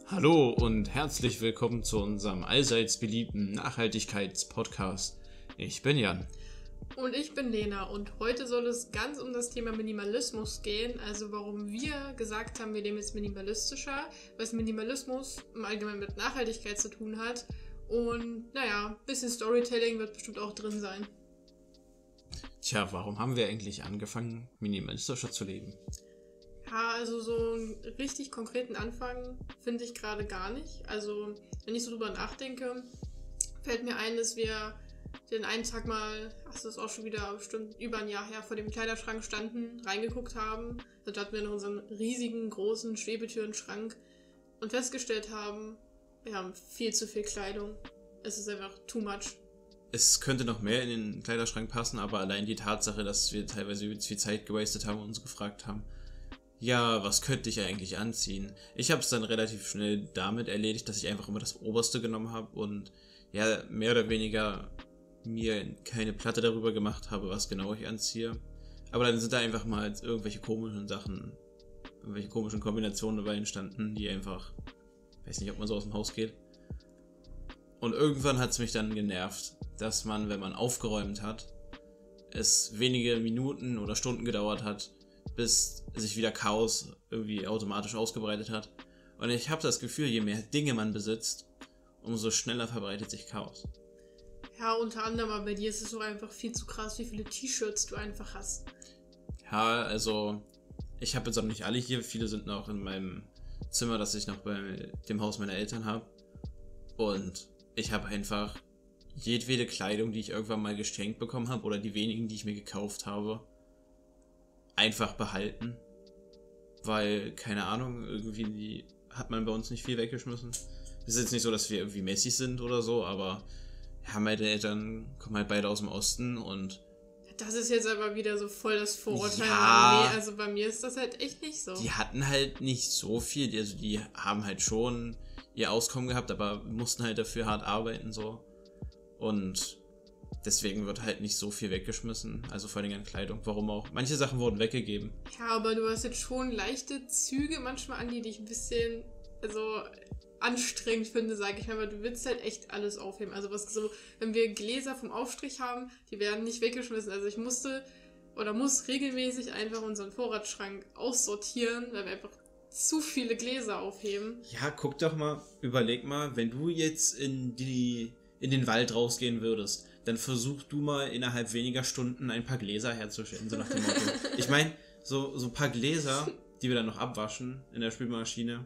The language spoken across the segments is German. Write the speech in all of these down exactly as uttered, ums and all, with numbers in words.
Hallo und herzlich willkommen zu unserem allseits beliebten Nachhaltigkeitspodcast. Ich bin Jan. Und ich bin Lena und heute soll es ganz um das Thema Minimalismus gehen, also warum wir gesagt haben, wir leben jetzt minimalistischer, was Minimalismus im Allgemeinen mit Nachhaltigkeit zu tun hat und naja, ein bisschen Storytelling wird bestimmt auch drin sein. Tja, warum haben wir eigentlich angefangen, minimalistischer zu leben? Ja, also so einen richtig konkreten Anfang finde ich gerade gar nicht. Also wenn ich so drüber nachdenke, fällt mir ein, dass wir den einen Tag mal, ach, das ist auch schon wieder bestimmt über ein Jahr her, vor dem Kleiderschrank standen, reingeguckt haben. Da hatten wir noch unseren riesigen, großen Schwebetürenschrank und festgestellt haben, wir haben viel zu viel Kleidung. Es ist einfach too much. Es könnte noch mehr in den Kleiderschrank passen, aber allein die Tatsache, dass wir teilweise übelst viel Zeit gewastet haben und uns gefragt haben, ja, was könnte ich eigentlich anziehen? Ich habe es dann relativ schnell damit erledigt, dass ich einfach immer das Oberste genommen habe und ja, mehr oder weniger mir keine Platte darüber gemacht habe, was genau ich anziehe. Aber dann sind da einfach mal irgendwelche komischen Sachen, irgendwelche komischen Kombinationen dabei entstanden, die einfach, weiß nicht, ob man so aus dem Haus geht. Und irgendwann hat es mich dann genervt, dass man, wenn man aufgeräumt hat, es wenige Minuten oder Stunden gedauert hat, bis sich wieder Chaos irgendwie automatisch ausgebreitet hat. Und ich habe das Gefühl, je mehr Dinge man besitzt, umso schneller verbreitet sich Chaos. Ja, unter anderem, aber bei dir ist es so einfach viel zu krass, wie viele T-Shirts du einfach hast. Ja, also ich habe jetzt auch nicht alle hier. Viele sind noch in meinem Zimmer, das ich noch bei dem Haus meiner Eltern habe. Und ich habe einfach jedwede Kleidung, die ich irgendwann mal geschenkt bekommen habe oder die wenigen, die ich mir gekauft habe, einfach behalten. Weil, keine Ahnung, irgendwie hat man bei uns nicht viel weggeschmissen. Es ist jetzt nicht so, dass wir irgendwie mäßig sind oder so, aber ja, meine Eltern kommen halt beide aus dem Osten und das ist jetzt aber wieder so voll das Vorurteil. Ja, nee, also bei mir ist das halt echt nicht so. Die hatten halt nicht so viel, also die haben halt schon ihr Auskommen gehabt, aber mussten halt dafür hart arbeiten so. Und deswegen wird halt nicht so viel weggeschmissen, also vor allem an Kleidung, warum auch. Manche Sachen wurden weggegeben. Ja, aber du hast jetzt schon leichte Züge manchmal an, die dich ein bisschen, also anstrengend finde, sage ich mal, weil du willst halt echt alles aufheben. Also was so, wenn wir Gläser vom Aufstrich haben, die werden nicht weggeschmissen. Also ich musste oder muss regelmäßig einfach unseren Vorratsschrank aussortieren, weil wir einfach zu viele Gläser aufheben. Ja, guck doch mal, überleg mal, wenn du jetzt in die in den Wald rausgehen würdest, dann versuch du mal innerhalb weniger Stunden ein paar Gläser herzustellen, so nach dem Motto. Ich meine, so, so ein paar Gläser, die wir dann noch abwaschen in der Spülmaschine,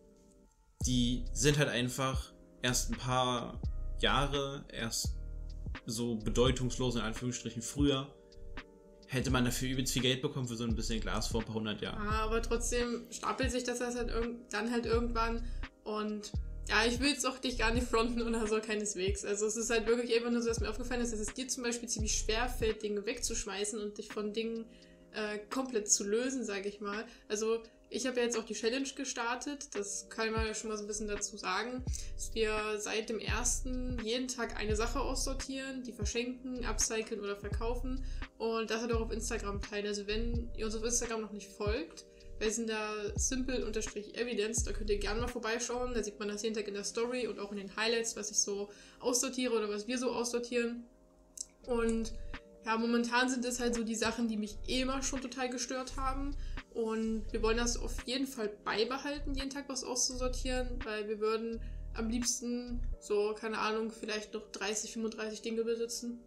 die sind halt einfach erst ein paar Jahre, erst so bedeutungslos in Anführungsstrichen früher, hätte man dafür übelst viel Geld bekommen für so ein bisschen Glas vor ein paar hundert Jahren. Ja, aber trotzdem stapelt sich das halt irg- dann halt irgendwann und ja, ich will jetzt auch dich gar nicht fronten oder so, keineswegs. Also es ist halt wirklich einfach nur so, dass mir aufgefallen ist, dass es dir zum Beispiel ziemlich schwer fällt, Dinge wegzuschmeißen und dich von Dingen äh, komplett zu lösen, sage ich mal. Also ich habe ja jetzt auch die Challenge gestartet, das kann man ja schon mal so ein bisschen dazu sagen, dass wir seit dem ersten jeden Tag eine Sache aussortieren, die verschenken, upcyclen oder verkaufen und das halt auch auf Instagram teilen. Also wenn ihr uns auf Instagram noch nicht folgt, wir sind da simple-evidence, da könnt ihr gerne mal vorbeischauen, da sieht man das jeden Tag in der Story und auch in den Highlights, was ich so aussortiere oder was wir so aussortieren. Und ja, momentan sind es halt so die Sachen, die mich eh immer schon total gestört haben. Und wir wollen das auf jeden Fall beibehalten, jeden Tag was auszusortieren, weil wir würden am liebsten so, keine Ahnung, vielleicht noch dreißig, fünfunddreißig Dinge besitzen.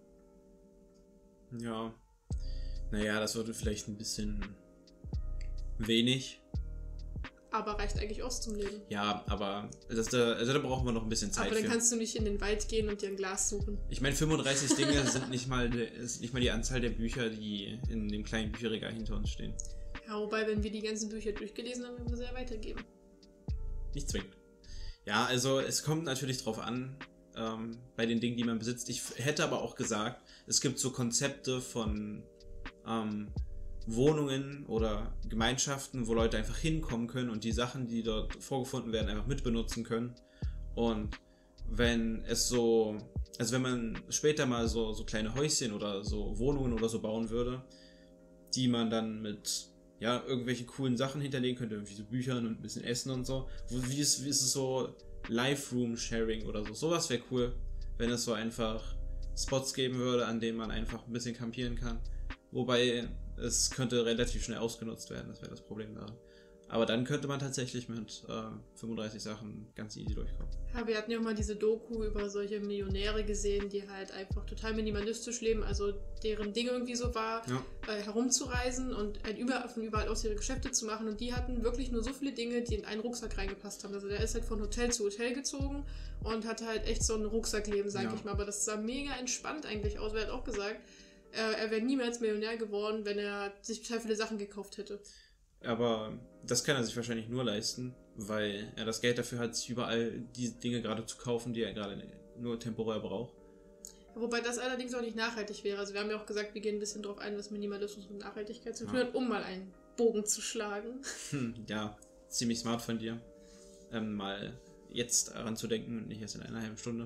Ja, naja, das würde vielleicht ein bisschen wenig. Aber reicht eigentlich aus zum Leben. Ja, aber das, da, also da brauchen wir noch ein bisschen Zeit für. Aber dann kannst du nicht in den Wald gehen und dir ein Glas suchen. Ich meine, fünfunddreißig Dinge sind nicht mal, ist nicht mal die Anzahl der Bücher, die in dem kleinen Bücherregal hinter uns stehen. Ja, wobei, wenn wir die ganzen Bücher durchgelesen haben, werden wir sie ja weitergeben. Nicht zwingend. Ja, also es kommt natürlich drauf an, ähm, bei den Dingen, die man besitzt. Ich hätte aber auch gesagt, es gibt so Konzepte von ähm, Wohnungen oder Gemeinschaften, wo Leute einfach hinkommen können und die Sachen, die dort vorgefunden werden, einfach mitbenutzen können. Und wenn es so, also wenn man später mal so, so kleine Häuschen oder so Wohnungen oder so bauen würde, die man dann mit ja, irgendwelche coolen Sachen hinterlegen könnte, irgendwie so Büchern und ein bisschen Essen und so. Wo, wie, ist, wie ist es so Live-Room-Sharing oder so? Sowas wäre cool, wenn es so einfach Spots geben würde, an denen man einfach ein bisschen campieren kann. Wobei es könnte relativ schnell ausgenutzt werden, das wäre das Problem daran. Aber dann könnte man tatsächlich mit äh, fünfunddreißig Sachen ganz easy durchkommen. Ja, wir hatten ja auch mal diese Doku über solche Millionäre gesehen, die halt einfach total minimalistisch leben, also deren Ding irgendwie so war, Ja. äh, herumzureisen und halt überall, von überall aus ihre Geschäfte zu machen. Und die hatten wirklich nur so viele Dinge, die in einen Rucksack reingepasst haben. Also der ist halt von Hotel zu Hotel gezogen und hatte halt echt so ein Rucksackleben, sag Ja. ich mal. Aber das sah mega entspannt eigentlich aus. Er hat auch gesagt, äh, er wäre niemals Millionär geworden, wenn er sich total viele Sachen gekauft hätte. Aber das kann er sich wahrscheinlich nur leisten, weil er das Geld dafür hat, sich überall die Dinge gerade zu kaufen, die er gerade nur temporär braucht. Wobei das allerdings auch nicht nachhaltig wäre. Also wir haben ja auch gesagt, wir gehen ein bisschen drauf ein, was Minimalismus und Nachhaltigkeit zu tun Ja. hat, um mal einen Bogen zu schlagen. Hm, ja, ziemlich smart von dir, ähm, mal jetzt daran zu denken und nicht erst in einer halben Stunde.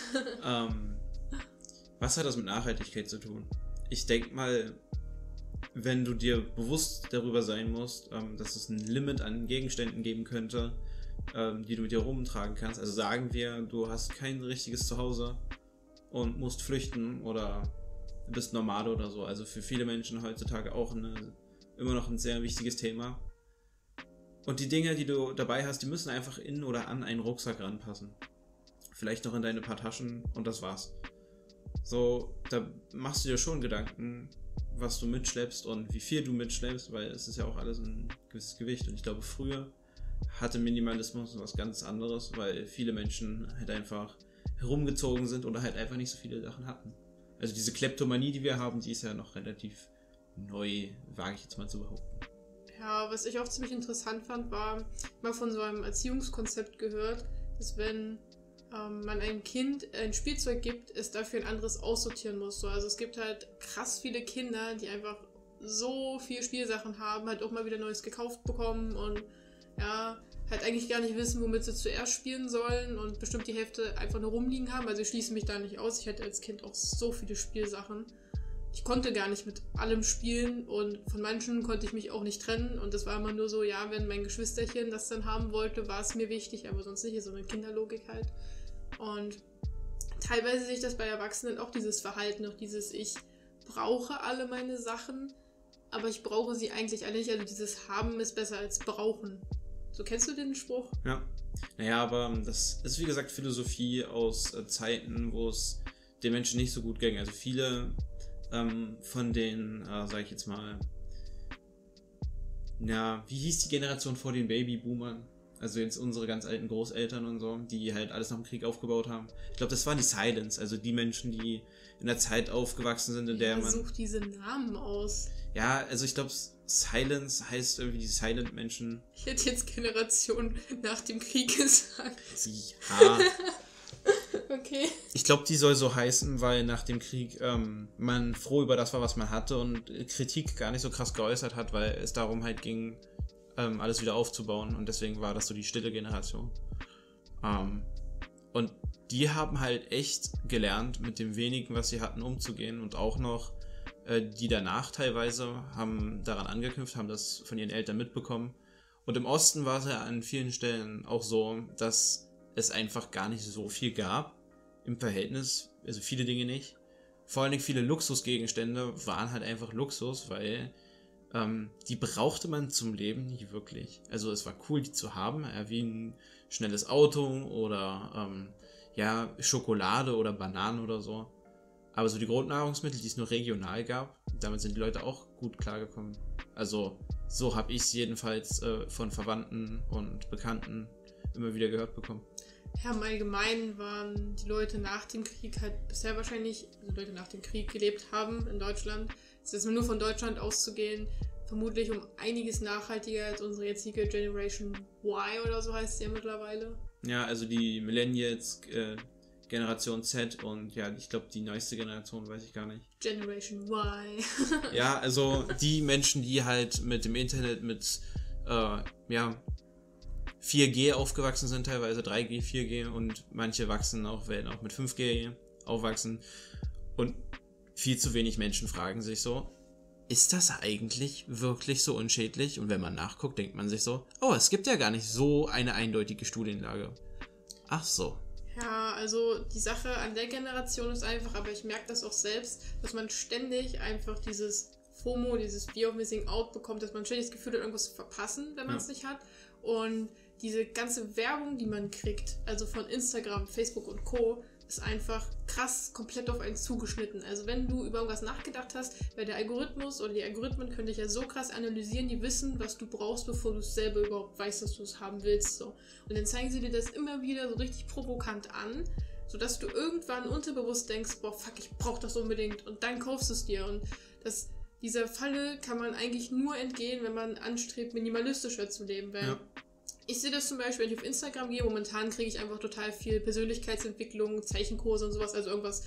ähm, was hat das mit Nachhaltigkeit zu tun? Ich denke mal, wenn du dir bewusst darüber sein musst, ähm, dass es ein Limit an Gegenständen geben könnte, ähm, die du mit dir rumtragen kannst. Also sagen wir, du hast kein richtiges Zuhause und musst flüchten oder bist Nomade oder so. Also für viele Menschen heutzutage auch eine, immer noch ein sehr wichtiges Thema. Und die Dinge, die du dabei hast, die müssen einfach in oder an einen Rucksack ranpassen. Vielleicht noch in deine paar Taschen und das war's. So, da machst du dir schon Gedanken, was du mitschleppst und wie viel du mitschleppst, weil es ist ja auch alles ein gewisses Gewicht. Und ich glaube, früher hatte Minimalismus was ganz anderes, weil viele Menschen halt einfach herumgezogen sind oder halt einfach nicht so viele Sachen hatten. Also diese Kleptomanie, die wir haben, die ist ja noch relativ neu, wage ich jetzt mal zu behaupten. Ja, was ich auch ziemlich interessant fand, war mal von so einem Erziehungskonzept gehört, dass wenn ähm, man einem Kind ein Spielzeug gibt, es dafür ein anderes aussortieren muss. So, also es gibt halt krass viele Kinder, die einfach so viel Spielsachen haben, halt auch mal wieder Neues gekauft bekommen und ja, halt eigentlich gar nicht wissen, womit sie zuerst spielen sollen und bestimmt die Hälfte einfach nur rumliegen haben. Also ich schließe mich da nicht aus. Ich hatte als Kind auch so viele Spielsachen. Ich konnte gar nicht mit allem spielen und von manchen konnte ich mich auch nicht trennen und das war immer nur so, ja, wenn mein Geschwisterchen das dann haben wollte, war es mir wichtig, aber sonst nicht, so eine Kinderlogik halt. Und teilweise sehe ich das bei Erwachsenen auch, dieses Verhalten, auch dieses, ich brauche alle meine Sachen, aber ich brauche sie eigentlich alle nicht, also dieses Haben ist besser als Brauchen. So, kennst du den Spruch? Ja, naja, aber das ist wie gesagt Philosophie aus äh, Zeiten, wo es den Menschen nicht so gut ging. Also viele ähm, von den, äh, sag ich jetzt mal, ja, wie hieß die Generation vor den Babyboomern? Also jetzt unsere ganz alten Großeltern und so, die halt alles nach dem Krieg aufgebaut haben. Ich glaube, das waren die Silents, also die Menschen, die in der Zeit aufgewachsen sind, in der Ja, man... such diese Namen aus. Ja, also ich glaube, Silence heißt irgendwie die Silent-Menschen. Ich hätte jetzt Generation nach dem Krieg gesagt. Ja. Okay. Ich glaube, die soll so heißen, weil nach dem Krieg ähm, man froh über das war, was man hatte und Kritik gar nicht so krass geäußert hat, weil es darum halt ging, ähm, alles wieder aufzubauen und deswegen war das so die stille Generation. Ähm, und die haben halt echt gelernt, mit dem wenigen, was sie hatten, umzugehen und auch noch äh, die danach teilweise haben daran angeknüpft, haben das von ihren Eltern mitbekommen. Und im Osten war es ja an vielen Stellen auch so, dass es einfach gar nicht so viel gab im Verhältnis, also viele Dinge nicht. Vor allen Dingen viele Luxusgegenstände waren halt einfach Luxus, weil ähm, die brauchte man zum Leben nicht wirklich. Also es war cool, die zu haben, ja, wie ein schnelles Auto oder ähm, ja, Schokolade oder Bananen oder so. Aber so die Grundnahrungsmittel, die es nur regional gab, damit sind die Leute auch gut klargekommen. Also so habe ich es jedenfalls äh, von Verwandten und Bekannten immer wieder gehört bekommen. Ja, im Allgemeinen waren die Leute nach dem Krieg halt bisher wahrscheinlich, also Leute nach dem Krieg gelebt haben in Deutschland, das ist nur von Deutschland auszugehen, vermutlich um einiges nachhaltiger als unsere jetzige Generation Y oder so heißt sie ja mittlerweile. Ja, also die Millennials, äh, Generation Z und ja, ich glaube die neueste Generation, weiß ich gar nicht. Generation Y. Ja, also die Menschen, die halt mit dem Internet, mit äh, ja, vier G aufgewachsen sind, teilweise drei G, vier G und manche wachsen auch, werden auch mit fünf G aufwachsen und viel zu wenig Menschen fragen sich so, ist das eigentlich wirklich so unschädlich? Und wenn man nachguckt, denkt man sich so, oh, es gibt ja gar nicht so eine eindeutige Studienlage. Ach so. Ja, also die Sache an der Generation ist einfach, aber ich merke das auch selbst, dass man ständig einfach dieses FOMO, dieses Fear of Missing Out bekommt, dass man ständig das Gefühl hat, irgendwas zu verpassen, wenn man es ja. nicht hat. Und diese ganze Werbung, die man kriegt, also von Instagram, Facebook und Co., ist einfach krass komplett auf einen zugeschnitten. Also wenn du über irgendwas nachgedacht hast, weil der Algorithmus oder die Algorithmen können dich ja so krass analysieren, die wissen, was du brauchst, bevor du es selber überhaupt weißt, dass du es haben willst. So. Und dann zeigen sie dir das immer wieder so richtig provokant an, sodass du irgendwann unterbewusst denkst, boah, fuck, ich brauch das unbedingt. Und dann kaufst du es dir. Und das, dieser Falle kann man eigentlich nur entgehen, wenn man anstrebt, minimalistischer zu leben. Weil ja. ich sehe das zum Beispiel, wenn ich auf Instagram gehe, momentan kriege ich einfach total viel Persönlichkeitsentwicklung, Zeichenkurse und sowas, also irgendwas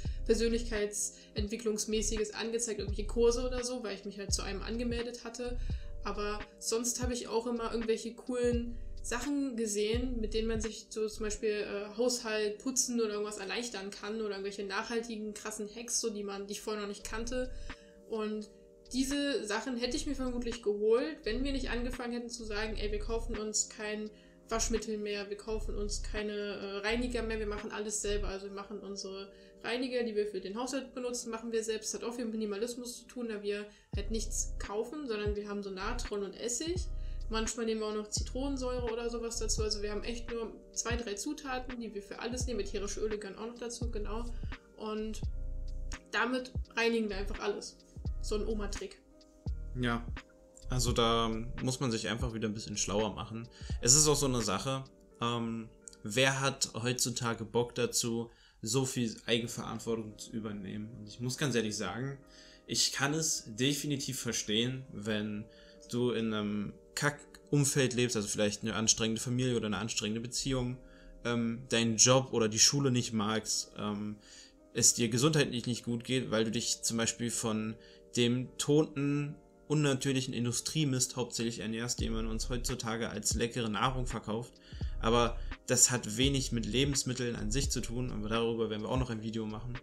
Persönlichkeitsentwicklungsmäßiges angezeigt, irgendwelche Kurse oder so, weil ich mich halt zu einem angemeldet hatte. Aber sonst habe ich auch immer irgendwelche coolen Sachen gesehen, mit denen man sich so zum Beispiel äh, Haushalt, Putzen oder irgendwas erleichtern kann oder irgendwelche nachhaltigen, krassen Hacks, so die man, die ich vorher noch nicht kannte. Und diese Sachen hätte ich mir vermutlich geholt, wenn wir nicht angefangen hätten zu sagen, ey, wir kaufen uns kein Waschmittel mehr, wir kaufen uns keine äh, Reiniger mehr, wir machen alles selber. Also wir machen unsere Reiniger, die wir für den Haushalt benutzen, machen wir selbst. Das hat auch viel mit Minimalismus zu tun, da wir halt nichts kaufen, sondern wir haben so Natron und Essig. Manchmal nehmen wir auch noch Zitronensäure oder sowas dazu. Also wir haben echt nur zwei, drei Zutaten, die wir für alles nehmen. Ätherische Öle gehören auch noch dazu, genau. Und damit reinigen wir einfach alles. So ein Oma-Trick. Ja, also da muss man sich einfach wieder ein bisschen schlauer machen. Es ist auch so eine Sache, ähm, wer hat heutzutage Bock dazu, so viel Eigenverantwortung zu übernehmen? Und ich muss ganz ehrlich sagen, ich kann es definitiv verstehen, wenn du in einem Kack-Umfeld lebst, also vielleicht eine anstrengende Familie oder eine anstrengende Beziehung, ähm, deinen Job oder die Schule nicht magst, ähm, es dir gesundheitlich nicht gut geht, weil du dich zum Beispiel von dem toten, unnatürlichen Industriemist hauptsächlich ernährst, den man uns heutzutage als leckere Nahrung verkauft. Aber das hat wenig mit Lebensmitteln an sich zu tun, aber darüber werden wir auch noch ein Video machen.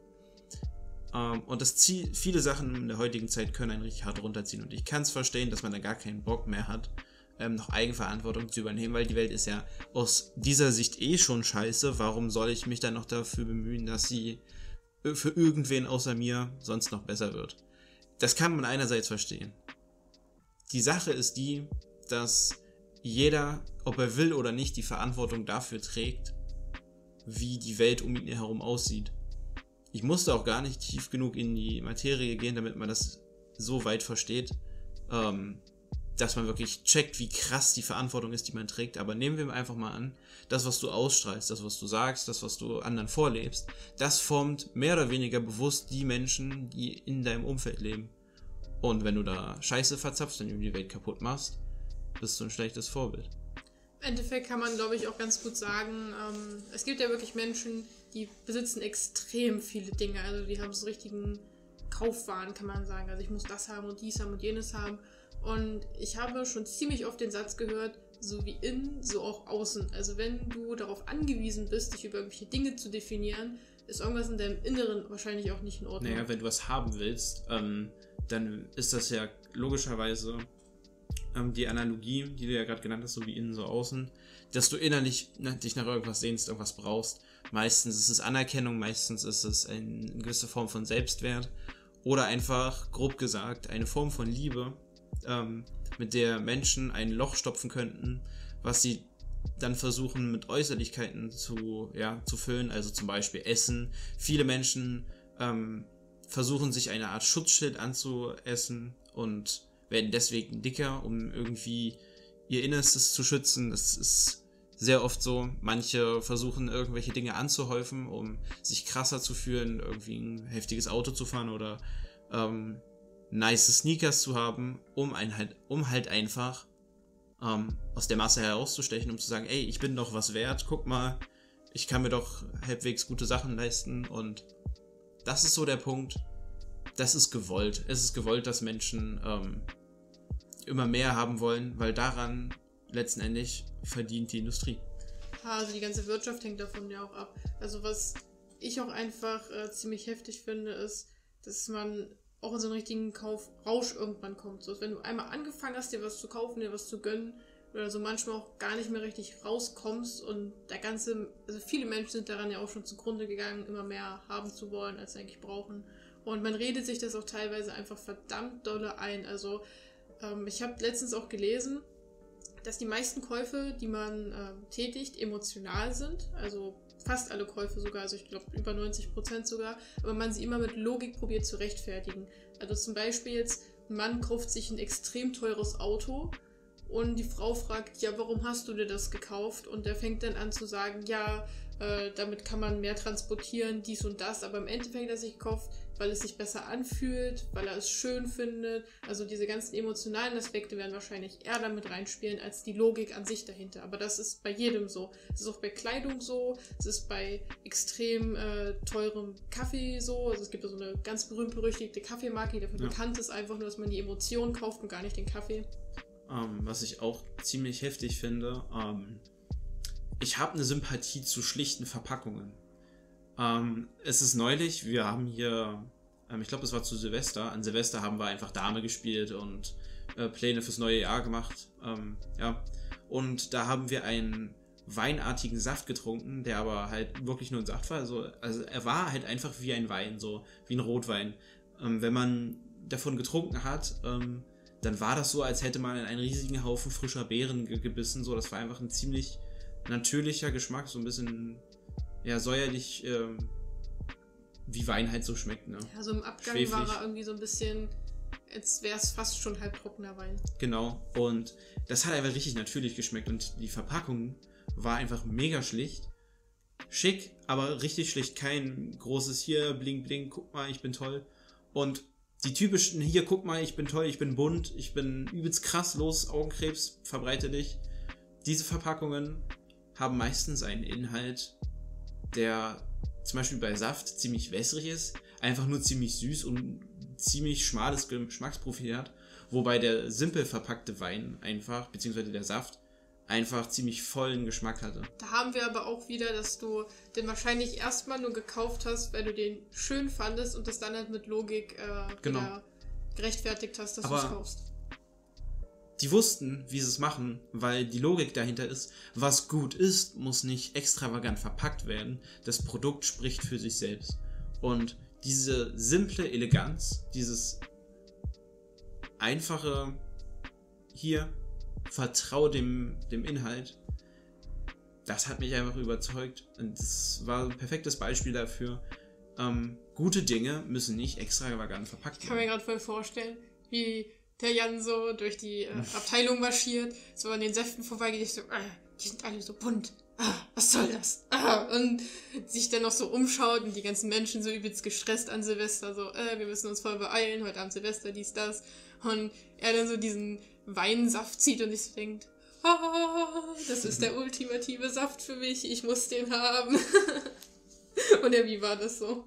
Ähm, und das Ziel, viele Sachen in der heutigen Zeit können einen richtig hart runterziehen. Und ich kann es verstehen, dass man da gar keinen Bock mehr hat, ähm, noch Eigenverantwortung zu übernehmen, weil die Welt ist ja aus dieser Sicht eh schon scheiße. Warum soll ich mich dann noch dafür bemühen, dass sie für irgendwen außer mir sonst noch besser wird? Das kann man einerseits verstehen. Die Sache ist die, dass jeder, ob er will oder nicht, die Verantwortung dafür trägt, wie die Welt um ihn herum aussieht. Ich musste auch gar nicht tief genug in die Materie gehen, damit man das so weit versteht, ähm, dass man wirklich checkt, wie krass die Verantwortung ist, die man trägt. Aber nehmen wir einfach mal an, das, was du ausstrahlst, das, was du sagst, das, was du anderen vorlebst, das formt mehr oder weniger bewusst die Menschen, die in deinem Umfeld leben. Und wenn du da Scheiße verzapfst und die Welt kaputt machst, bist du ein schlechtes Vorbild. Im Endeffekt kann man, glaube ich, auch ganz gut sagen, ähm, es gibt ja wirklich Menschen, die besitzen extrem viele Dinge. Also die haben so richtigen Kaufwahn, kann man sagen. Also ich muss das haben und dies haben und jenes haben. Und ich habe schon ziemlich oft den Satz gehört, so wie innen, so auch außen. Also wenn du darauf angewiesen bist, dich über irgendwelche Dinge zu definieren, ist irgendwas in deinem Inneren wahrscheinlich auch nicht in Ordnung. Naja, wenn du was haben willst, ähm, dann ist das ja logischerweise ähm, die Analogie, die du ja gerade genannt hast, so wie innen, so außen, dass du innerlich na, dich nach irgendwas sehnst, irgendwas brauchst. Meistens ist es Anerkennung, meistens ist es eine gewisse Form von Selbstwert oder einfach, grob gesagt, eine Form von Liebe, ähm, mit der Menschen ein Loch stopfen könnten, was sie dann versuchen mit Äußerlichkeiten zu, ja, zu füllen, also zum Beispiel Essen. Viele Menschen ähm, versuchen sich eine Art Schutzschild anzuessen und werden deswegen dicker, um irgendwie ihr Innerstes zu schützen. Das ist sehr oft so. Manche versuchen irgendwelche Dinge anzuhäufen, um sich krasser zu fühlen, irgendwie ein heftiges Auto zu fahren oder ähm, nice Sneakers zu haben, um, ein halt, um halt einfach ähm, aus der Masse herauszustechen, um zu sagen, ey, ich bin doch was wert, guck mal, ich kann mir doch halbwegs gute Sachen leisten. Und das ist so der Punkt, das ist gewollt. Es ist gewollt, dass Menschen ähm, immer mehr haben wollen, weil daran letztendlich verdient die Industrie. Also die ganze Wirtschaft hängt davon ja auch ab. Also was ich auch einfach äh, ziemlich heftig finde, ist, dass man auch in so einen richtigen Kaufrausch irgendwann kommt. So, wenn du einmal angefangen hast, dir was zu kaufen, dir was zu gönnen, oder so manchmal auch gar nicht mehr richtig rauskommst und der ganze, also viele Menschen sind daran ja auch schon zugrunde gegangen, immer mehr haben zu wollen, als sie eigentlich brauchen. Und man redet sich das auch teilweise einfach verdammt dolle ein. Also ähm, ich habe letztens auch gelesen, dass die meisten Käufe, die man ähm, tätigt, emotional sind. Also fast alle Käufe sogar, also ich glaube über neunzig Prozent sogar, aber man sie immer mit Logik probiert zu rechtfertigen. Also zum Beispiel jetzt, ein Mann kauft sich ein extrem teures Auto und die Frau fragt, ja, warum hast du dir das gekauft? Und der fängt dann an zu sagen, ja, äh, damit kann man mehr transportieren, dies und das, aber im Endeffekt hat er sich gekauft, weil es sich besser anfühlt, weil er es schön findet. Also diese ganzen emotionalen Aspekte werden wahrscheinlich eher damit reinspielen, als die Logik an sich dahinter. Aber das ist bei jedem so. Es ist auch bei Kleidung so, es ist bei extrem äh, teurem Kaffee so. Also es gibt ja so eine ganz berühmt-berüchtigte Kaffeemarke, die dafür ja. bekannt ist, einfach nur, dass man die Emotionen kauft und gar nicht den Kaffee. Um, was ich auch ziemlich heftig finde, um, ich habe eine Sympathie zu schlichten Verpackungen. Um, es ist neulich, wir haben hier, um, ich glaube es war zu Silvester, an Silvester haben wir einfach Dame gespielt und äh, Pläne fürs neue Jahr gemacht. Um, ja. Und da haben wir einen weinartigen Saft getrunken, der aber halt wirklich nur ein Saft war. Also, also er war halt einfach wie ein Wein, so wie ein Rotwein. Um, wenn man davon getrunken hat, um, dann war das so, als hätte man in einen riesigen Haufen frischer Beeren ge- gebissen. So, das war einfach ein ziemlich natürlicher Geschmack, so ein bisschen ja, säuerlich, ähm, wie Wein halt so schmeckt. Ne? Ja, so im Abgang Schweflich. War er irgendwie so ein bisschen, als wäre es fast schon halbtrockener Wein. Genau, und das hat einfach richtig natürlich geschmeckt und die Verpackung war einfach mega schlicht. Schick, aber richtig schlicht. Kein großes hier, bling bling, guck mal, ich bin toll. Und die typischen, hier, guck mal, ich bin toll, ich bin bunt, ich bin übelst krass, los, Augenkrebs, verbreite dich. Diese Verpackungen haben meistens einen Inhalt, der zum Beispiel bei Saft ziemlich wässrig ist, einfach nur ziemlich süß und ziemlich schmales Geschmacksprofil hat, wobei der simpel verpackte Wein einfach, beziehungsweise der Saft, einfach ziemlich vollen Geschmack hatte. Da haben wir aber auch wieder, dass du den wahrscheinlich erstmal nur gekauft hast, weil du den schön fandest und das dann halt mit Logik äh, genau. wieder gerechtfertigt hast, dass du es kaufst. Die wussten, wie sie es machen, weil die Logik dahinter ist, was gut ist, muss nicht extravagant verpackt werden. Das Produkt spricht für sich selbst. Und diese simple Eleganz, dieses einfache hier, vertraue dem, dem Inhalt, das hat mich einfach überzeugt. Und das war ein perfektes Beispiel dafür. Ähm, gute Dinge müssen nicht extravagant verpackt werden. Ich kann mir gerade voll vorstellen, wie der Jan so durch die äh, Abteilung marschiert, so an den Säften vorbeigeht, ich so, äh, die sind alle so bunt. Ah, was soll das? Ah, und sich dann noch so umschaut und die ganzen Menschen so übelst gestresst an Silvester, so, äh, wir müssen uns voll beeilen, heute Abend Silvester, dies, das. Und er dann so diesen Weinsaft zieht und sich so denkt, ah, das ist der ultimative Saft für mich, ich muss den haben. Und ja, wie war das so?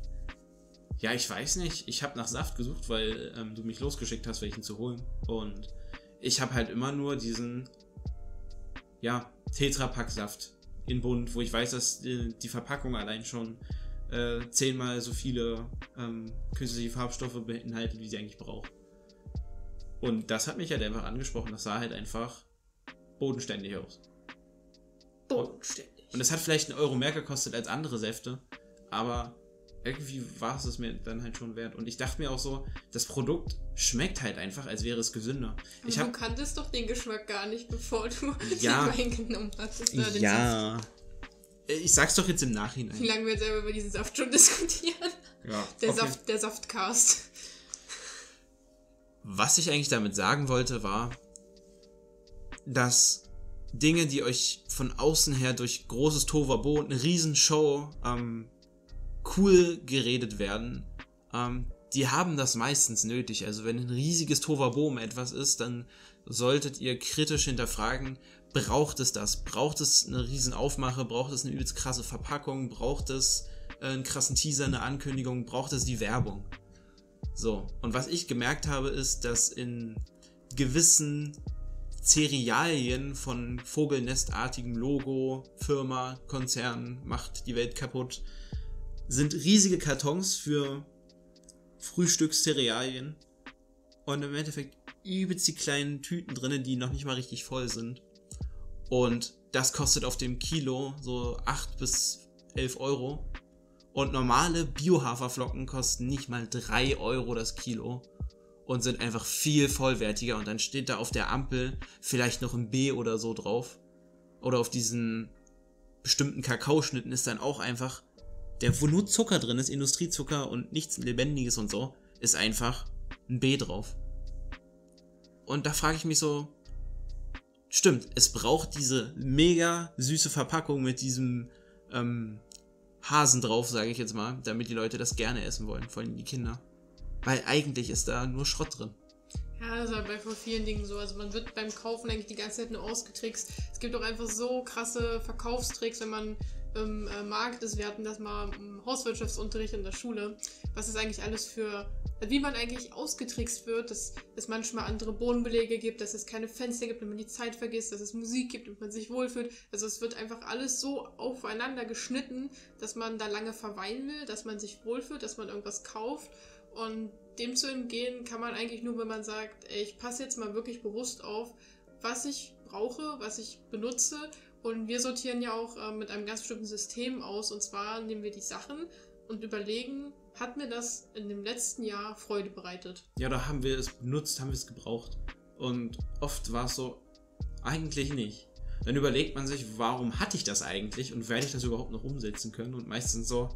Ja, ich weiß nicht. Ich habe nach Saft gesucht, weil ähm, du mich losgeschickt hast, welchen zu holen. Und ich habe halt immer nur diesen, ja, Tetrapack-Saft in bunt, wo ich weiß, dass die, die Verpackung allein schon äh, zehnmal so viele ähm, künstliche Farbstoffe beinhaltet, wie sie eigentlich braucht. Und das hat mich halt einfach angesprochen. Das sah halt einfach bodenständig aus. Bodenständig. Und es hat vielleicht einen Euro mehr gekostet als andere Säfte, aber irgendwie war es es mir dann halt schon wert. Und ich dachte mir auch so, das Produkt schmeckt halt einfach, als wäre es gesünder. Aber ich hab, du kanntest doch den Geschmack gar nicht, bevor du ja, den Wein genommen hattest. Oder den ja. Saft. Ich sag's doch jetzt im Nachhinein. Wie lange wir jetzt selber über diesen Saft schon diskutieren. Ja, der, okay. Saft, der Saftcast. Was ich eigentlich damit sagen wollte, war, dass Dinge, die euch von außen her durch großes Tohuwabohu und eine Riesenshow ähm, cool geredet werden, ähm, die haben das meistens nötig. Also wenn ein riesiges Tohuwabohu um etwas ist, dann solltet ihr kritisch hinterfragen, braucht es das? Braucht es eine riesen Aufmache? Braucht es eine übelst krasse Verpackung? Braucht es äh, einen krassen Teaser, eine Ankündigung? Braucht es die Werbung? So, und was ich gemerkt habe, ist, dass in gewissen Cerealien von vogelnestartigem Logo, Firma, Konzern, macht die Welt kaputt, sind riesige Kartons für Frühstückscerealien und im Endeffekt übelst die kleinen Tüten drin, die noch nicht mal richtig voll sind. Und das kostet auf dem Kilo so acht bis elf Euro. Und normale Bio-Haferflocken kosten nicht mal drei Euro das Kilo und sind einfach viel vollwertiger. Und dann steht da auf der Ampel vielleicht noch ein B oder so drauf. Oder auf diesen bestimmten Kakaoschnitten ist dann auch einfach, der wo nur Zucker drin ist, Industriezucker und nichts Lebendiges und so, ist einfach ein B drauf. Und da frage ich mich so, stimmt, es braucht diese mega süße Verpackung mit diesem ähm, Hasen drauf, sage ich jetzt mal, damit die Leute das gerne essen wollen, vor allem die Kinder. Weil eigentlich ist da nur Schrott drin. Ja, das ist halt bei vielen Dingen so. Also man wird beim Kaufen eigentlich die ganze Zeit nur ausgetrickst. Es gibt auch einfach so krasse Verkaufstricks, wenn man im äh, Markt ist. Wir hatten das mal im Hauswirtschaftsunterricht in der Schule. Was ist eigentlich alles für, wie man eigentlich ausgetrickst wird, dass es manchmal andere Bodenbelege gibt, dass es keine Fenster gibt, wenn man die Zeit vergisst, dass es Musik gibt, damit man sich wohlfühlt. Also es wird einfach alles so aufeinander geschnitten, dass man da lange verweilen will, dass man sich wohlfühlt, dass man irgendwas kauft. Und dem zu entgehen kann man eigentlich nur, wenn man sagt, ey, ich passe jetzt mal wirklich bewusst auf, was ich brauche, was ich benutze. Und wir sortieren ja auch äh, mit einem ganz bestimmten System aus. Und zwar nehmen wir die Sachen und überlegen, hat mir das in dem letzten Jahr Freude bereitet? Ja, da haben wir es benutzt, haben wir es gebraucht. Und oft war es so, eigentlich nicht. Dann überlegt man sich, warum hatte ich das eigentlich und werde ich das überhaupt noch umsetzen können? Und meistens so,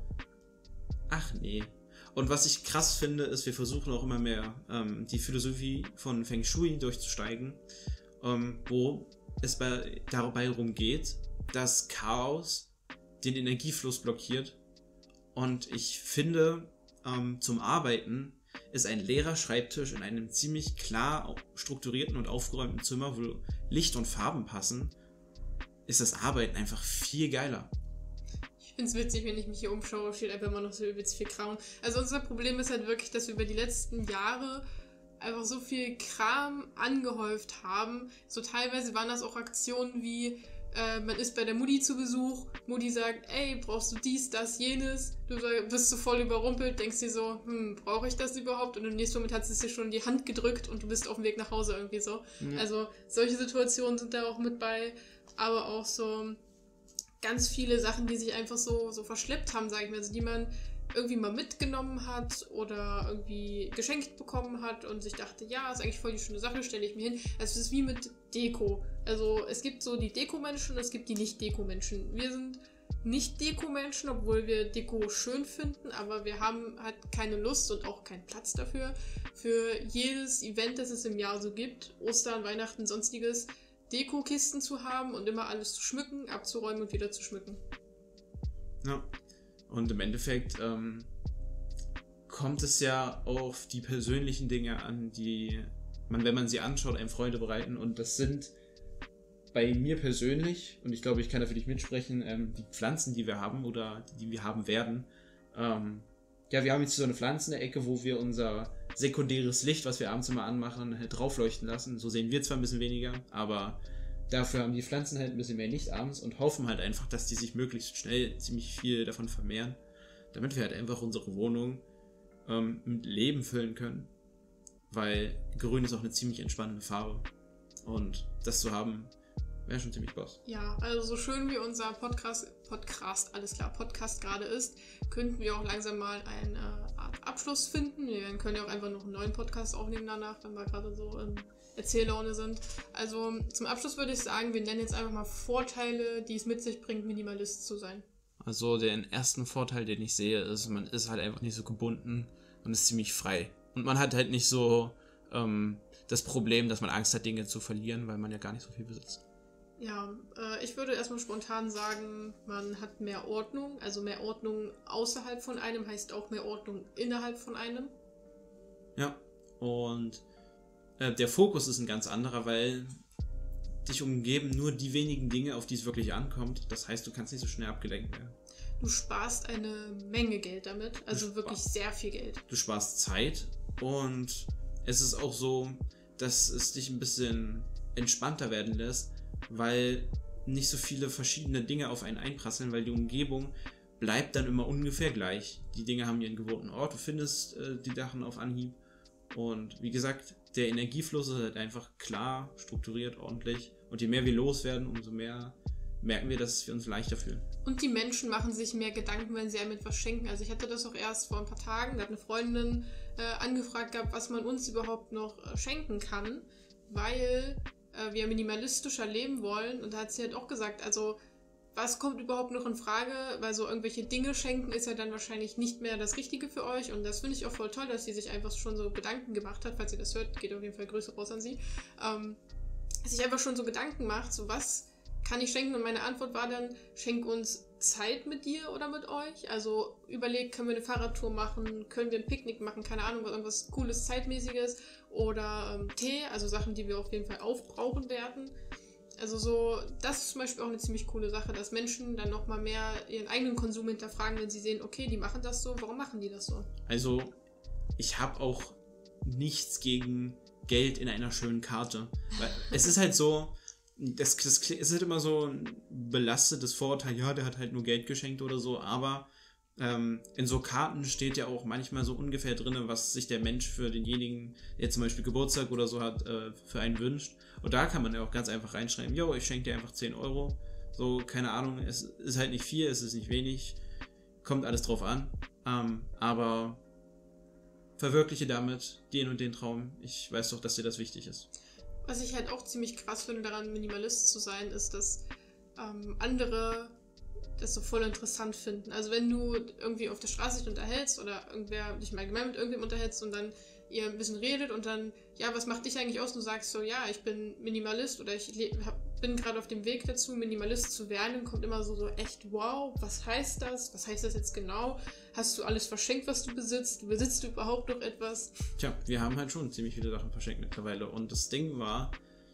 ach nee. Und was ich krass finde, ist, wir versuchen auch immer mehr ähm, die Philosophie von Feng Shui durchzusteigen, ähm, wo es bei, dabei darum geht, dass Chaos den Energiefluss blockiert. Und ich finde, ähm, zum Arbeiten ist ein leerer Schreibtisch in einem ziemlich klar strukturierten und aufgeräumten Zimmer, wo Licht und Farben passen, ist das Arbeiten einfach viel geiler. Ich finde es witzig, wenn ich mich hier umschaue, steht einfach immer noch so übelst viel Kram. Also unser Problem ist halt wirklich, dass wir über die letzten Jahre einfach so viel Kram angehäuft haben. So teilweise waren das auch Aktionen wie, äh, man ist bei der Mutti zu Besuch, Mutti sagt, ey, brauchst du dies, das, jenes? Du wirst so voll überrumpelt, denkst dir so, hm, brauche ich das überhaupt? Und im nächsten Moment hat sie es dir schon in die Hand gedrückt und du bist auf dem Weg nach Hause irgendwie so. Mhm. Also solche Situationen sind da auch mit bei, aber auch so ganz viele Sachen, die sich einfach so, so verschleppt haben, sag ich mal, also die man irgendwie mal mitgenommen hat oder irgendwie geschenkt bekommen hat und sich dachte, ja, ist eigentlich voll die schöne Sache, stelle ich mir hin. Also es ist wie mit Deko. Also es gibt so die Deko-Menschen und es gibt die Nicht-Deko-Menschen. Wir sind Nicht-Deko-Menschen, obwohl wir Deko schön finden, aber wir haben halt keine Lust und auch keinen Platz dafür, für jedes Event, das es im Jahr so gibt, Ostern, Weihnachten, sonstiges, Deko-Kisten zu haben und immer alles zu schmücken, abzuräumen und wieder zu schmücken. Ja, und im Endeffekt ähm, kommt es ja auf die persönlichen Dinge an, die man, wenn man sie anschaut, einem Freude bereiten. Und das sind bei mir persönlich, und ich glaube, ich kann da für dich mitsprechen, ähm, die Pflanzen, die wir haben oder die wir haben werden. Ähm, ja, wir haben jetzt so eine Pflanze in der Ecke, wo wir unser sekundäres Licht, was wir abends immer anmachen, halt draufleuchten lassen. So sehen wir zwar ein bisschen weniger, aber dafür haben die Pflanzen halt ein bisschen mehr Licht abends und hoffen halt einfach, dass die sich möglichst schnell ziemlich viel davon vermehren, damit wir halt einfach unsere Wohnung ähm, mit Leben füllen können. Weil Grün ist auch eine ziemlich entspannende Farbe. Und das zu haben, wäre schon ziemlich boss. Ja, also so schön wie unser Podcast, Podcast, alles klar, Podcast gerade ist, könnten wir auch langsam mal eine Art Abschluss finden. Wir können ja auch einfach noch einen neuen Podcast aufnehmen danach, wenn wir gerade so in Erzähllaune sind. Also zum Abschluss würde ich sagen, wir nennen jetzt einfach mal Vorteile, die es mit sich bringt, Minimalist zu sein. Also den ersten Vorteil, den ich sehe, ist, man ist halt einfach nicht so gebunden und ist ziemlich frei. Und man hat halt nicht so ähm, das Problem, dass man Angst hat, Dinge zu verlieren, weil man ja gar nicht so viel besitzt. Ja, äh, ich würde erstmal spontan sagen, man hat mehr Ordnung. Also mehr Ordnung außerhalb von einem heißt auch mehr Ordnung innerhalb von einem. Ja, und äh, der Fokus ist ein ganz anderer, weil dich umgeben nur die wenigen Dinge, auf die es wirklich ankommt. Das heißt, du kannst nicht so schnell abgelenkt werden. Du sparst eine Menge Geld damit, also wirklich sehr viel Geld. Du sparst Zeit und es ist auch so, dass es dich ein bisschen entspannter werden lässt, weil nicht so viele verschiedene Dinge auf einen einprasseln, weil die Umgebung bleibt dann immer ungefähr gleich. Die Dinge haben ihren gewohnten Ort, du findest äh, die Sachen auf Anhieb. Und wie gesagt, der Energiefluss ist halt einfach klar, strukturiert, ordentlich. Und je mehr wir loswerden, umso mehr merken wir, dass wir uns leichter fühlen. Und die Menschen machen sich mehr Gedanken, wenn sie einem etwas schenken. Also ich hatte das auch erst vor ein paar Tagen, da hat eine Freundin äh, angefragt gehabt, was man uns überhaupt noch äh, schenken kann, weil äh, wir minimalistischer leben wollen. Und da hat sie halt auch gesagt, also was kommt überhaupt noch in Frage, weil so irgendwelche Dinge schenken ist ja dann wahrscheinlich nicht mehr das Richtige für euch. Und das finde ich auch voll toll, dass sie sich einfach schon so Gedanken gemacht hat. Falls ihr das hört, geht auf jeden Fall Grüße raus an sie. Ähm, sich einfach schon so Gedanken macht, so was kann ich schenken? Und meine Antwort war dann, schenk uns Zeit mit dir oder mit euch. Also überlegt, können wir eine Fahrradtour machen, können wir ein Picknick machen, keine Ahnung, irgendwas Cooles, Zeitmäßiges oder ähm, Tee, also Sachen, die wir auf jeden Fall aufbrauchen werden. Also so, das ist zum Beispiel auch eine ziemlich coole Sache, dass Menschen dann nochmal mehr ihren eigenen Konsum hinterfragen, wenn sie sehen, okay, die machen das so, warum machen die das so? Also, ich habe auch nichts gegen Geld in einer schönen Karte. Weil es ist halt so, das, das es ist halt immer so ein belastetes Vorurteil, ja, der hat halt nur Geld geschenkt oder so, aber ähm, in so Karten steht ja auch manchmal so ungefähr drin, was sich der Mensch für denjenigen, der zum Beispiel Geburtstag oder so hat, äh, für einen wünscht. Und da kann man ja auch ganz einfach reinschreiben, yo, ich schenke dir einfach zehn Euro. So, keine Ahnung, es ist halt nicht viel, es ist nicht wenig, kommt alles drauf an. Ähm, aber verwirkliche damit den und den Traum. Ich weiß doch, dass dir das wichtig ist. Was ich halt auch ziemlich krass finde daran, Minimalist zu sein, ist, dass ähm, andere das so voll interessant finden. Also wenn du irgendwie auf der Straße dich unterhältst oder irgendwer dich mal allgemein mit irgendwem unterhältst und dann ihr ein bisschen redet und dann, ja, was macht dich eigentlich aus? Und du sagst so, ja, ich bin Minimalist oder ich hab, bin gerade auf dem Weg dazu, Minimalist zu werden, dann kommt immer so, so echt, wow, was heißt das? Was heißt das jetzt genau? Hast du alles verschenkt, was du besitzt? Besitzt du überhaupt noch etwas? Tja, wir haben halt schon ziemlich viele Sachen verschenkt mittlerweile und das Ding war,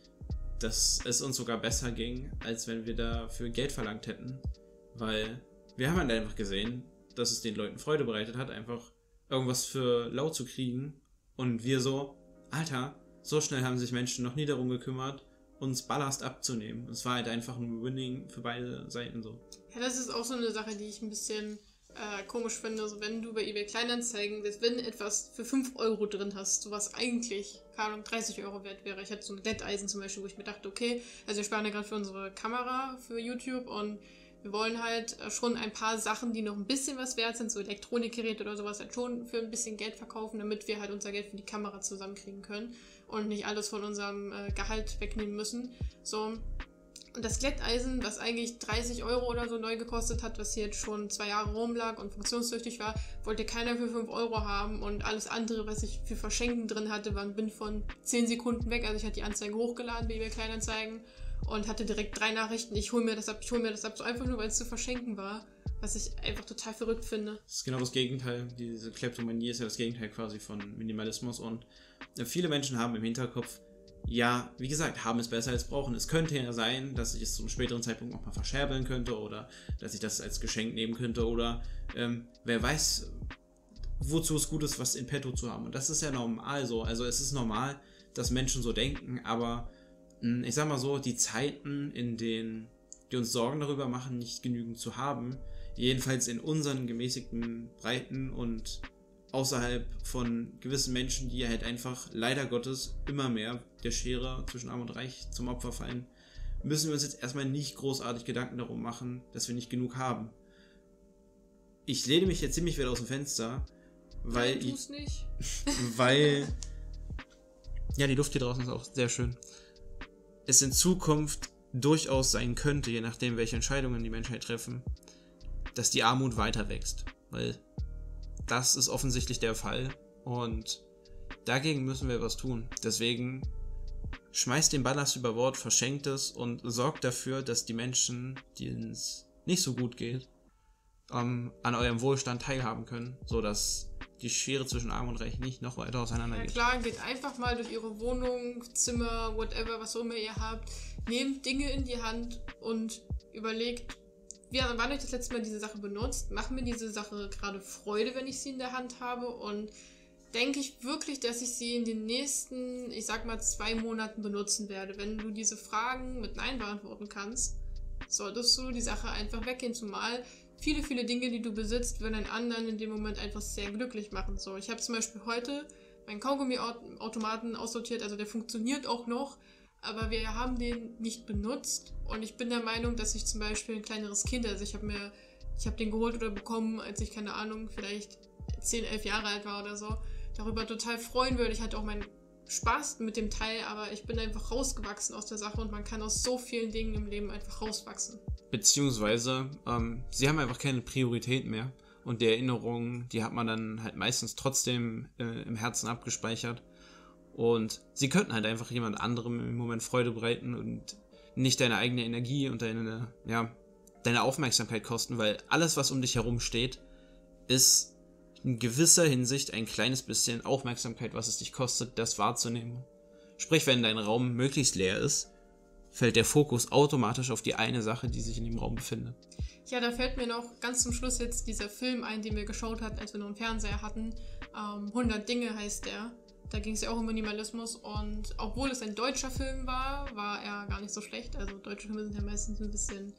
dass es uns sogar besser ging, als wenn wir dafür Geld verlangt hätten, weil wir haben halt einfach gesehen, dass es den Leuten Freude bereitet hat, einfach irgendwas für lau zu kriegen. Und wir so, Alter, so schnell haben sich Menschen noch nie darum gekümmert, uns Ballast abzunehmen. Es war halt einfach ein Winning für beide Seiten so. Ja, das ist auch so eine Sache, die ich ein bisschen äh, komisch finde. Also wenn du bei eBay Kleinanzeigen, wenn etwas für fünf Euro drin hast, so was eigentlich, keine Ahnung, dreißig Euro wert wäre. Ich hatte so ein Glätteisen zum Beispiel, wo ich mir dachte, okay, also wir sparen ja gerade für unsere Kamera, für YouTube und wir wollen halt schon ein paar Sachen, die noch ein bisschen was wert sind, so Elektronikgeräte oder sowas, halt schon für ein bisschen Geld verkaufen, damit wir halt unser Geld für die Kamera zusammenkriegen können und nicht alles von unserem äh, Gehalt wegnehmen müssen. So, und das Glätteisen, was eigentlich dreißig Euro oder so neu gekostet hat, was hier jetzt schon zwei Jahre rumlag und funktionstüchtig war, wollte keiner für fünf Euro haben und alles andere, was ich für Verschenken drin hatte, war ein Bin von zehn Sekunden weg. Also ich hatte die Anzeige hochgeladen bei eBay Kleinanzeigen und hatte direkt drei Nachrichten, ich hol mir das ab, ich hol mir das ab, so einfach nur, weil es zu verschenken war, was ich einfach total verrückt finde. Das ist genau das Gegenteil, diese Kleptomanie ist ja das Gegenteil quasi von Minimalismus und viele Menschen haben im Hinterkopf, ja, wie gesagt, haben es besser als brauchen. Es könnte ja sein, dass ich es zu einem späteren Zeitpunkt noch mal verscherbeln könnte oder dass ich das als Geschenk nehmen könnte oder ähm, wer weiß, wozu es gut ist, was in petto zu haben. Und das ist ja normal so, also es ist normal, dass Menschen so denken, aber ich sag mal so, die Zeiten, in denen die uns Sorgen darüber machen, nicht genügend zu haben, jedenfalls in unseren gemäßigten Breiten und außerhalb von gewissen Menschen, die halt einfach leider Gottes immer mehr der Schere zwischen Arm und Reich zum Opfer fallen, müssen wir uns jetzt erstmal nicht großartig Gedanken darum machen, dass wir nicht genug haben. Ich lehne mich jetzt ziemlich weit aus dem Fenster, weil Nein, tu's nicht. weil ja, die Luft hier draußen ist auch sehr schön. Es in Zukunft durchaus sein könnte, je nachdem, welche Entscheidungen die Menschheit treffen, dass die Armut weiter wächst. Weil das ist offensichtlich der Fall und dagegen müssen wir was tun. Deswegen schmeißt den Ballast über Bord, verschenkt es und sorgt dafür, dass die Menschen, denen es nicht so gut geht, ähm, an eurem Wohlstand teilhaben können, sodass die Schere zwischen Arm und Reich nicht noch weiter auseinander Ja, geht. klar, geht einfach mal durch eure Wohnung, Zimmer, whatever, was auch immer ihr habt. Nehmt Dinge in die Hand und überlegt, wie, wann habe ich das letzte Mal diese Sache benutzt? Macht mir diese Sache gerade Freude, wenn ich sie in der Hand habe? Und denke ich wirklich, dass ich sie in den nächsten, ich sag mal, zwei Monaten benutzen werde? Wenn du diese Fragen mit Nein beantworten kannst, solltest du die Sache einfach weggehen. Zumal viele, viele Dinge, die du besitzt, würden einen anderen in dem Moment einfach sehr glücklich machen. So, ich habe zum Beispiel heute meinen Kaugummi-Automaten aussortiert, also der funktioniert auch noch, aber wir haben den nicht benutzt und ich bin der Meinung, dass ich zum Beispiel ein kleineres Kind, also ich habe mir, ich habe den geholt oder bekommen, als ich, keine Ahnung, vielleicht zehn, elf Jahre alt war oder so, darüber total freuen würde. Ich hatte auch meinen Spaß mit dem Teil, aber ich bin einfach rausgewachsen aus der Sache und man kann aus so vielen Dingen im Leben einfach rauswachsen. Beziehungsweise, ähm, sie haben einfach keine Priorität mehr und die Erinnerungen, die hat man dann halt meistens trotzdem äh, im Herzen abgespeichert und sie könnten halt einfach jemand anderem im Moment Freude bereiten und nicht deine eigene Energie und deine, ja, deine Aufmerksamkeit kosten, weil alles, was um dich herum steht, ist in gewisser Hinsicht ein kleines bisschen Aufmerksamkeit, was es dich kostet, das wahrzunehmen. Sprich, wenn dein Raum möglichst leer ist, fällt der Fokus automatisch auf die eine Sache, die sich in dem Raum befindet. Ja, da fällt mir noch ganz zum Schluss jetzt dieser Film ein, den wir geschaut hatten, als wir noch einen Fernseher hatten. Ähm, hundert Dinge heißt der. Da ging es ja auch um Minimalismus und obwohl es ein deutscher Film war, war er gar nicht so schlecht. Also deutsche Filme sind ja meistens ein bisschen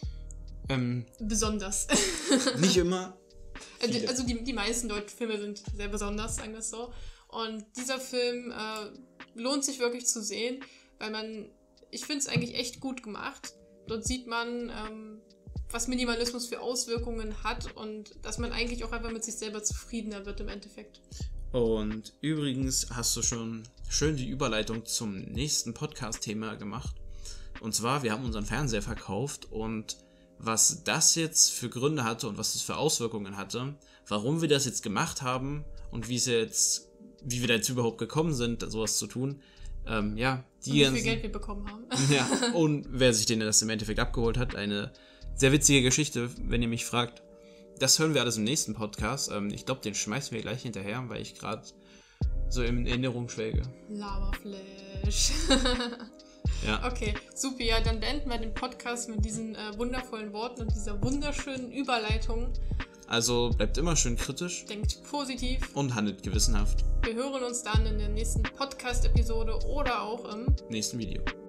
ähm, besonders. Nicht immer. Viele. Also die, die meisten deutschen Filme sind sehr besonders, sagen wir es so. Und dieser Film äh, lohnt sich wirklich zu sehen, weil man, ich finde es eigentlich echt gut gemacht. Dort sieht man, ähm, was Minimalismus für Auswirkungen hat und dass man eigentlich auch einfach mit sich selber zufriedener wird im Endeffekt. Und übrigens hast du schon schön die Überleitung zum nächsten Podcast-Thema gemacht. Und zwar, wir haben unseren Fernseher verkauft und was das jetzt für Gründe hatte und was das für Auswirkungen hatte, warum wir das jetzt gemacht haben und wie es jetzt, wie wir da jetzt überhaupt gekommen sind, sowas zu tun. Ähm, ja, die und wie ganzen, viel Geld wir bekommen haben. Ja, und wer sich den das im Endeffekt abgeholt hat, eine sehr witzige Geschichte, wenn ihr mich fragt. Das hören wir alles im nächsten Podcast. Ähm, ich glaube, den schmeißen wir gleich hinterher, weil ich gerade so in Erinnerung schwelge. Laberflash. Ja. Okay, super. Ja, dann beenden wir den Podcast mit diesen äh, wundervollen Worten und dieser wunderschönen Überleitung. Also bleibt immer schön kritisch. Denkt positiv. Und handelt gewissenhaft. Wir hören uns dann in der nächsten Podcast-Episode oder auch im nächsten Video.